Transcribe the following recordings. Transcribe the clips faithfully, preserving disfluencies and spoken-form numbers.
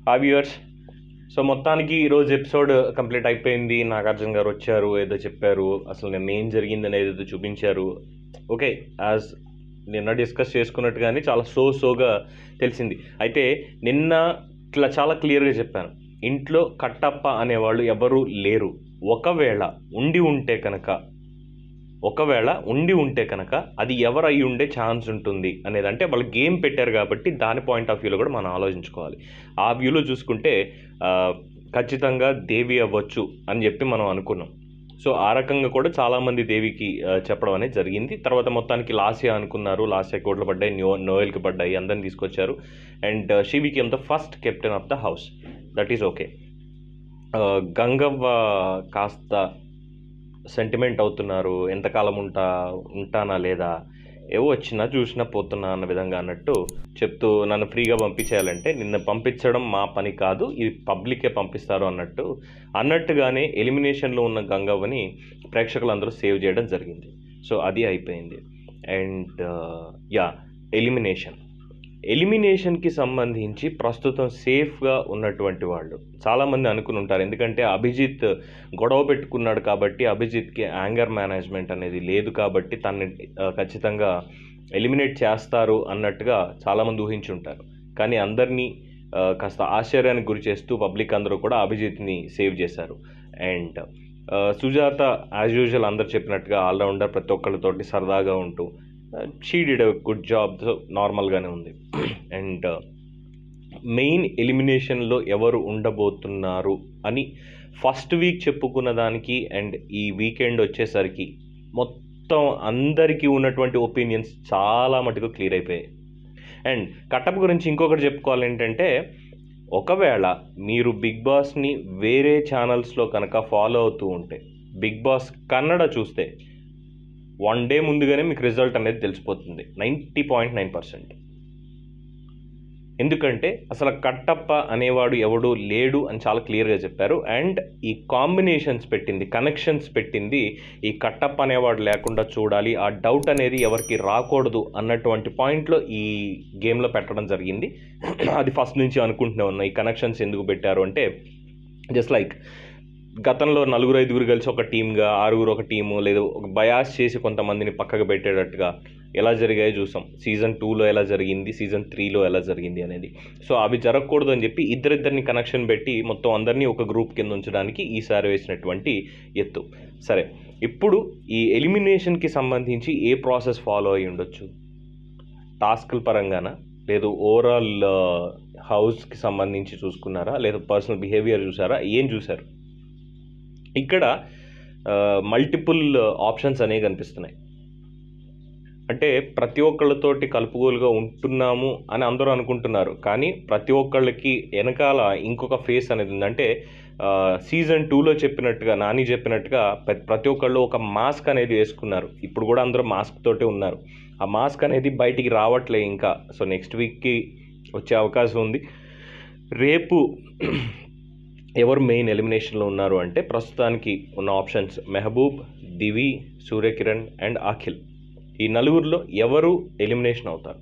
ఆ viewers, so మొత్తానికి ఈరోజు ఎపిసోడ్ కంప్లీట్ అయిపోయింది. నాగార్జున గారు వచ్చారు, ఏదో చెప్పారు, అసలు నిన్న ఏం జరిగిందని ఏదో చూపించారు. ఓకే, యాజ్ నిన్న డిస్కస్ చేసుకున్నట్టుగానే చాలా సో సోగా తెలిసింది. అయితే నిన్న ఇట్లా చాలా క్లియర్గా చెప్పాను, ఇంట్లో కట్టప్ప అనేవాళ్ళు ఎవరు లేరు. ఒకవేళ ఉండి ఉంటే కనుక ఒకవేళ ఉండి ఉంటే కనుక అది ఎవరు అయి ఉండే ఛాన్స్ ఉంటుంది అనేది, అంటే వాళ్ళు గేమ్ పెట్టారు కాబట్టి దాని పాయింట్ ఆఫ్ వ్యూలో కూడా మనం ఆలోచించుకోవాలి. ఆ వ్యూలో చూసుకుంటే ఖచ్చితంగా దేవి అవ్వచ్చు అని చెప్పి మనం అనుకున్నాం. సో ఆ రకంగా కూడా చాలామంది దేవికి చెప్పడం అనేది జరిగింది. తర్వాత మొత్తానికి లాస్యా అనుకున్నారు, లాస్యా కోట్లు పడ్డాయి, న్యో నోయల్కి పడ్డాయి, అందరిని తీసుకొచ్చారు. And she became the first captain of the house. That is okay. Gangavva కాస్త సెంటిమెంట్ అవుతున్నారు, ఎంతకాలం ఉంటా ఉంటానా లేదా, ఏవో వచ్చినా చూసినా పోతున్నా అన్న విధంగా అన్నట్టు చెప్తూ నన్ను ఫ్రీగా పంపించేయాలంటే నిన్ను పంపించడం మా పని కాదు, ఇది పబ్లికే పంపిస్తారు అన్నట్టు అన్నట్టుగానే ఎలిమినేషన్లో ఉన్న గంగవ్వని ప్రేక్షకులందరూ సేవ్ చేయడం జరిగింది. సో అది అయిపోయింది. అండ్ యా ఎలిమినేషన్ ఎలిమినేషన్కి సంబంధించి ప్రస్తుతం సేఫ్గా ఉన్నటువంటి వాళ్ళు చాలామంది అనుకుని ఉంటారు. ఎందుకంటే అభిజిత్ గొడవ పెట్టుకున్నాడు కాబట్టి, అభిజిత్కి యాంగర్ మేనేజ్మెంట్ అనేది లేదు కాబట్టి తనని ఖచ్చితంగా ఎలిమినేట్ చేస్తారు అన్నట్టుగా చాలామంది ఊహించి ఉంటారు. కానీ అందరినీ కాస్త ఆశ్చర్యానికి గురి చేస్తూ పబ్లిక్ అందరూ కూడా అభిజిత్ని సేవ్ చేశారు. అండ్ సుజాత యాజ్ యూజువల్ అందరు చెప్పినట్టుగా ఆల్రౌండర్, ప్రతి ఒక్కళ్ళతోటి సరదాగా ఉంటూ she did a good job, నార్మల్గానే ఉంది. అండ్ మెయిన్ ఎలిమినేషన్లో ఎవరు ఉండబోతున్నారు అని ఫస్ట్ వీక్ చెప్పుకున్న దానికి అండ్ ఈ వీకెండ్ వచ్చేసరికి మొత్తం అందరికీ ఉన్నటువంటి ఒపీనియన్స్ చాలా మటుకు క్లియర్ అయిపోయాయి. అండ్ కట్టప్ప గురించి ఇంకొకటి చెప్పుకోవాలి ఏంటంటే, ఒకవేళ మీరు బిగ్ బాస్ని వేరే ఛానల్స్లో కనుక ఫాలో అవుతూ ఉంటే, బిగ్ బాస్ కన్నడ చూస్తే వన్ డే ముందుగానే మీకు రిజల్ట్ అనేది తెలిసిపోతుంది నైంటీ పాయింట్ నైన్ పర్సెంట్. ఎందుకంటే అసలు కట్టప్ప అనేవాడు ఎవడు లేడు అని చాలా క్లియర్గా చెప్పారు. అండ్ ఈ కాంబినేషన్స్ పెట్టింది, కనెక్షన్స్ పెట్టింది ఈ కట్టప్ప అనేవాడు లేకుండా చూడాలి, ఆ డౌట్ అనేది ఎవరికి రాకూడదు అన్నటువంటి పాయింట్లో ఈ గేమ్లో పెట్టడం జరిగింది. అది ఫస్ట్ నుంచి అనుకుంటూనే ఉన్నా, ఈ కనెక్షన్స్ ఎందుకు పెట్టారు అంటే జస్ట్ లైక్ గతంలో నలుగురు ఐదుగురు కలిసి ఒక టీమ్గా, ఆరుగురు ఒక టీము, లేదు ఒక బయాస్ చేసి కొంతమందిని పక్కకు పెట్టేటట్టుగా ఎలా జరిగాయో చూసాం. సీజన్ టూలో ఎలా జరిగింది, సీజన్ త్రీలో ఎలా జరిగింది అనేది. సో అవి జరగకూడదు అని చెప్పి ఇద్దరిద్దరిని కనెక్షన్ పెట్టి మొత్తం అందరినీ ఒక గ్రూప్ కింద ఉంచడానికి ఈసారి వేసినటువంటి ఎత్తు. సరే, ఇప్పుడు ఈ ఎలిమినేషన్కి సంబంధించి ఏ ప్రాసెస్ ఫాలో అయ్యి ఉండొచ్చు? టాస్క్ల పరంగానా, లేదు ఓవరాల్ హౌస్కి సంబంధించి చూసుకున్నారా, లేదా పర్సనల్ బిహేవియర్ చూసారా, ఏం చూసారు? ఇక్కడ మల్టిపుల్ ఆప్షన్స్ అనేవి కనిపిస్తున్నాయి. అంటే ప్రతి ఒక్కళ్ళతోటి కలుపుగోలుగా ఉంటున్నాము అని అందరూ అనుకుంటున్నారు, కానీ ప్రతి ఒక్కళ్ళకి వెనకాల ఇంకొక ఫేస్ అనేది ఉంది. అంటే సీజన్ టూలో చెప్పినట్టుగా, నాని చెప్పినట్టుగా ప్రతి ఒక్కళ్ళు ఒక మాస్క్ అనేది వేసుకున్నారు. ఇప్పుడు కూడా అందరూ మాస్క్ తోటే ఉన్నారు. ఆ మాస్క్ అనేది బయటికి రావట్లే ఇంకా. సో నెక్స్ట్ వీక్కి వచ్చే అవకాశం ఉంది. రేపు ఎవరు మెయిన్ ఎలిమినేషన్లో ఉన్నారు అంటే ప్రస్తుతానికి ఉన్న ఆప్షన్స్ మెహబూబ్, దివి, సూర్యకిరణ్ అండ్ అఖిల్. ఈ నలుగురిలో ఎవరు ఎలిమినేషన్ అవుతారు?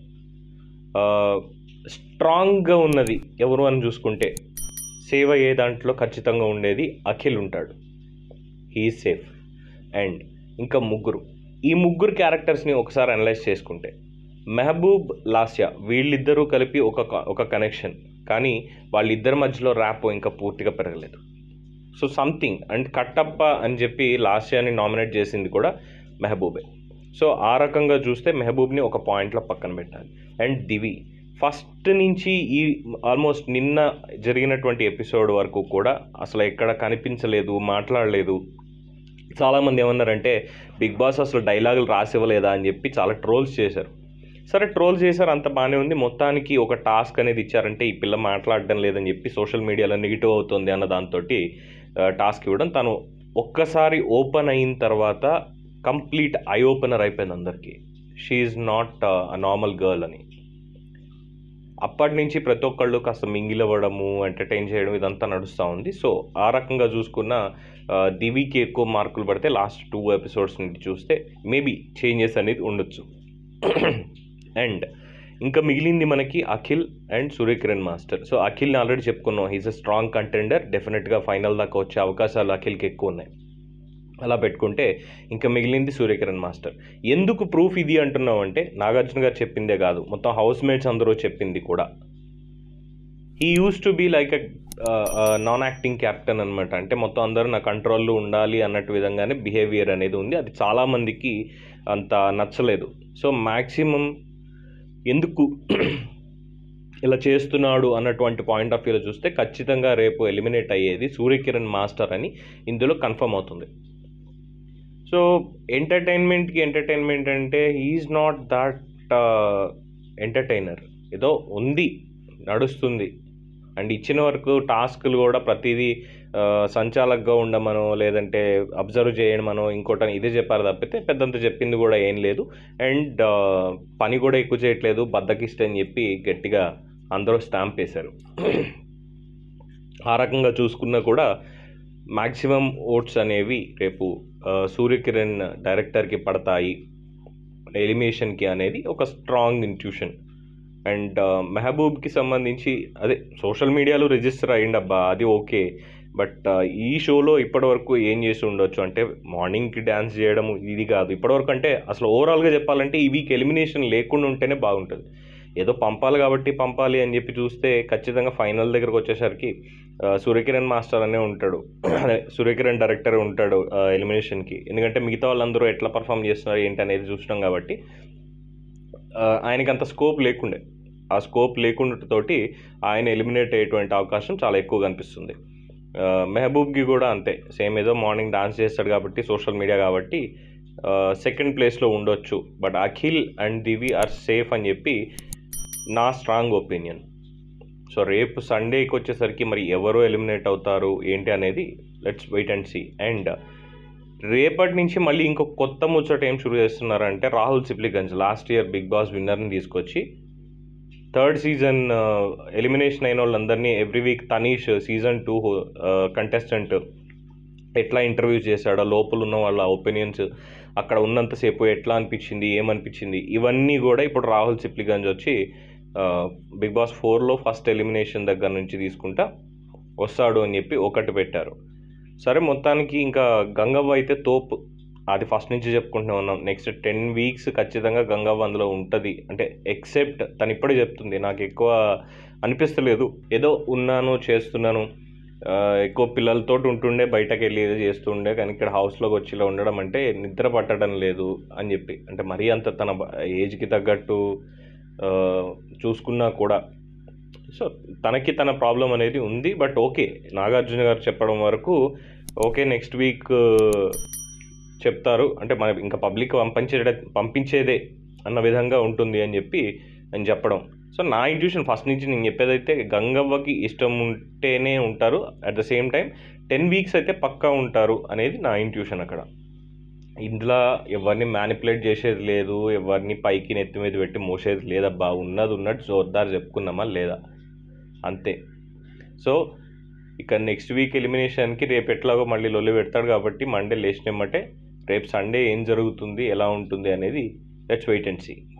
స్ట్రాంగ్గా ఉన్నది ఎవరు అని చూసుకుంటే సేవ్ అయ్యే దాంట్లో ఖచ్చితంగా ఉండేది అఖిల్ ఉంటాడు, హీ ఈజ్ సేఫ్. అండ్ ఇంకా ముగ్గురు, ఈ ముగ్గురు క్యారెక్టర్స్ని ఒకసారి అనలైజ్ చేసుకుంటే మెహబూబ్, లాస్యా వీళ్ళిద్దరూ కలిపి ఒక ఒక కనెక్షన్, కానీ వాళ్ళిద్దరి మధ్యలో ర్యాప్ ఇంకా పూర్తిగా పెరగలేదు. So something. అండ్ కట్టప్ప అని చెప్పి లాస్యాని నామినేట్ చేసింది కూడా మెహబూబే. సో ఆ రకంగా చూస్తే మెహబూబ్ని ఒక పాయింట్లో పక్కన పెట్టాలి. అండ్ దివి ఫస్ట్ నుంచి ఈ ఆల్మోస్ట్ నిన్న జరిగినటువంటి ఎపిసోడ్ వరకు కూడా అసలు ఎక్కడ కనిపించలేదు, మాట్లాడలేదు. చాలామంది ఏమన్నారంటే బిగ్ బాస్ అసలు డైలాగులు రాసివ్వలేదా అని చెప్పి చాలా ట్రోల్స్ చేశారు. సరే, ట్రోల్ చేశారు, అంత బాగానే ఉంది. మొత్తానికి ఒక టాస్క్ అనేది ఇచ్చారంటే ఈ పిల్ల మాట్లాడడం లేదని చెప్పి సోషల్ మీడియాలో నెగిటివ్ అవుతుంది అన్న దాంతో టాస్క్ ఇవ్వడం, తను ఒక్కసారి ఓపెన్ అయిన తర్వాత కంప్లీట్ ఐ ఓపెనర్ అయిపోయింది అందరికీ. She is not a normal girl అని. అప్పటి నుంచి ప్రతి ఒక్కళ్ళు కాస్త మింగిల్ అవ్వడము, ఎంటర్టైన్ చేయడం ఇదంతా నడుస్తూ ఉంది. సో ఆ రకంగా చూసుకున్న దివికి ఎక్కువ మార్కులు పడితే లాస్ట్ టూ ఎపిసోడ్స్ నుండి చూస్తే మేబీ చేంజెస్ అనేది ఉండొచ్చు. అండ్ ఇంకా మిగిలింది మనకి Akhil and Suryakiran master. So అఖిల్ని ఆల్రెడీ చెప్పుకున్నాం, హీస్ అ స్ట్రాంగ్ కంటెండర్, డెఫినెట్గా ఫైనల్ దాకా వచ్చే అవకాశాలు అఖిల్కి ఎక్కువ ఉన్నాయి. అలా పెట్టుకుంటే ఇంకా మిగిలింది సూర్యకిరణ్ మాస్టర్. ఎందుకు ప్రూఫ్ ఇది అంటున్నాం అంటే నాగార్జున గారు చెప్పిందే కాదు, మొత్తం హౌస్ మేట్స్ అందరూ చెప్పింది కూడా. He used to be like a non acting captain అనమాట. అంటే మొత్తం అందరూ నా కంట్రోల్లో ఉండాలి అన్నట్టు విధంగానే బిహేవియర్ అనేది ఉంది. అది చాలామందికి అంత నచ్చలేదు. సో మ్యాక్సిమం ఎందుకు ఇలా చేస్తున్నాడు అన్నటువంటి పాయింట్ ఆఫ్ వ్యూలో చూస్తే ఖచ్చితంగా రేపు ఎలిమినేట్ అయ్యేది సూర్యకిరణ్ మాస్టర్ అని ఇందులో కన్ఫర్మ్ అవుతుంది. సో ఎంటర్టైన్మెంట్కి ఎంటర్టైన్మెంట్ అంటే హీఈస్ నాట్ దట్ ఎంటర్టైనర్. ఏదో ఉంది, నడుస్తుంది, అండ్ ఇచ్చిన వరకు టాస్క్లు కూడా ప్రతిదీ సంచాలకుగా ఉండమనో లేదంటే అబ్జర్వ్ చేయడం మనో ఇంకోటి ఇదే చెప్పారు తప్పితే పెద్దంత చెప్పింది కూడా ఏం లేదు. అండ్ పని కూడా ఎక్కువ చేయట్లేదు, బద్దకిస్తే అని చెప్పి గట్టిగా అందరూ స్టాంప్ వేశారు. ఆ రకంగా చూసుకున్నా కూడా మ్యాక్సిమం ఓట్స్ అనేవి రేపు సూర్యకిరణ్ డైరెక్టర్కి పడతాయి ఎలిమినేషన్కి అనేది ఒక స్ట్రాంగ్ ఇంట్యూషన్. అండ్ మెహబూబ్కి సంబంధించి అదే సోషల్ మీడియాలో రిజిస్టర్ అయ్యిండబ్బా, అది ఓకే. బట్ ఈ షోలో ఇప్పటివరకు ఏం చేసి ఉండొచ్చు అంటే మార్నింగ్కి డ్యాన్స్ చేయడం ఇది కాదు ఇప్పటివరకు. అంటే అసలు ఓవరాల్గా చెప్పాలంటే ఈ వీక్ ఎలిమినేషన్ లేకుండా ఉంటేనే బాగుంటుంది. ఏదో పంపాలి కాబట్టి పంపాలి అని చెప్పి చూస్తే ఖచ్చితంగా ఫైనల్ దగ్గరకు వచ్చేసరికి సూర్యకిరణ్ మాస్టర్ అనే ఉంటాడు, సూర్యకిరణ్ డైరెక్టర్ ఉంటాడు ఎలిమినేషన్కి. ఎందుకంటే మిగతా వాళ్ళందరూ ఎట్లా పర్ఫామ్ చేస్తున్నారు ఏంటి అనేది చూసినాం కాబట్టి ఆయనకి అంత స్కోప్ లేకుండే. ఆ స్కోప్ లేకుండాతోటి ఆయన ఎలిమినేట్ అయ్యేటువంటి అవకాశం చాలా ఎక్కువ కనిపిస్తుంది. మెహబూబ్కి కూడా అంతే, సేమ్ ఏదో మార్నింగ్ డాన్స్ చేస్తాడు కాబట్టి సోషల్ మీడియా కాబట్టి సెకండ్ ప్లేస్లో ఉండొచ్చు. But Akhil and Divi are safe అని చెప్పి నా స్ట్రాంగ్ ఒపీనియన్. సో రేపు సండేకి వచ్చేసరికి మరి ఎవరు ఎలిమినేట్ అవుతారు ఏంటి అనేది let's wait and see. And రేపటి నుంచి మళ్ళీ ఇంకొక కొత్త ముచ్చట ఏం షురూ చేస్తున్నారంటే Rahul Sipligunj last year Bigg Boss విన్నర్ని తీసుకొచ్చి థర్డ్ సీజన్ ఎలిమినేషన్ అయిన వాళ్ళందరినీ every week Tanish season two contestant ఎట్లా ఇంటర్వ్యూ చేశాడో, లోపల ఉన్న వాళ్ళ ఒపీనియన్స్ అక్కడ ఉన్నంతసేపు ఎట్లా అనిపించింది, ఏమనిపించింది, ఇవన్నీ కూడా ఇప్పుడు రాహుల్ సిప్లిగంజ్ వచ్చి బిగ్ బాస్ ఫోర్లో ఫస్ట్ ఎలిమినేషన్ దగ్గర నుంచి తీసుకుంటా వస్తాడు అని చెప్పి ఒకటి పెట్టారు. సరే మొత్తానికి ఇంకా గంగవ్వ అయితే తోపు, అది ఫస్ట్ నుంచి చెప్పుకుంటూనే ఉన్నాం. నెక్స్ట్ టెన్ వీక్స్ ఖచ్చితంగా గంగవ్వ అందులో ఉంటుంది. అంటే ఎక్సెప్ట్ తను ఇప్పుడే చెప్తుంది నాకు ఎక్కువ అనిపిస్తలేదు, ఏదో ఉన్నాను చేస్తున్నాను, ఎక్కువ పిల్లలతో ఉంటుండే బయటకు వెళ్ళి ఏదో చేస్తుండే, కానీ ఇక్కడ హౌస్లోకి వచ్చి ఇలా ఉండడం అంటే నిద్ర పట్టడం లేదు అని చెప్పి. అంటే మరీ అంత తన ఏజ్కి తగ్గట్టు చూసుకున్నా కూడా సో తనకి తన ప్రాబ్లం అనేది ఉంది. బట్ ఓకే, నాగార్జున గారు చెప్పడం వరకు ఓకే, నెక్స్ట్ వీక్ చెప్తారు అంటే మన ఇంకా పబ్లిక్ పంపించే పంపించేదే అన్న విధంగా ఉంటుంది అని చెప్పి నేను చెప్పడం. సో నా ఇంట్యూషన్ ఫస్ట్ నుంచి నేను చెప్పేదైతే గంగవ్వకి ఇష్టం ఉంటేనే ఉంటారు, at the same time ten weeks అయితే పక్కా ఉంటారు అనేది నా ఇంట్యూషన్. అక్కడ ఇందులో ఎవరిని మ్యానిపులేట్ చేసేది లేదు, ఎవరిని పైకి నెత్తి మీద పెట్టి మోసేది లేదబ్బా, ఉన్నది ఉన్నట్టు జోర్దార్ చెప్పుకున్నామా లేదా అంతే. సో ఇక నెక్స్ట్ వీక్ ఎలిమినేషన్కి రేపు ఎట్లాగో మళ్ళీ లొల్లి పెడతాడు కాబట్టి మండే లేచినమ్మంటే రేపు సండే ఏం జరుగుతుంది ఎలా ఉంటుంది అనేది లెట్స్ వెయిట్ అండ్ సీ.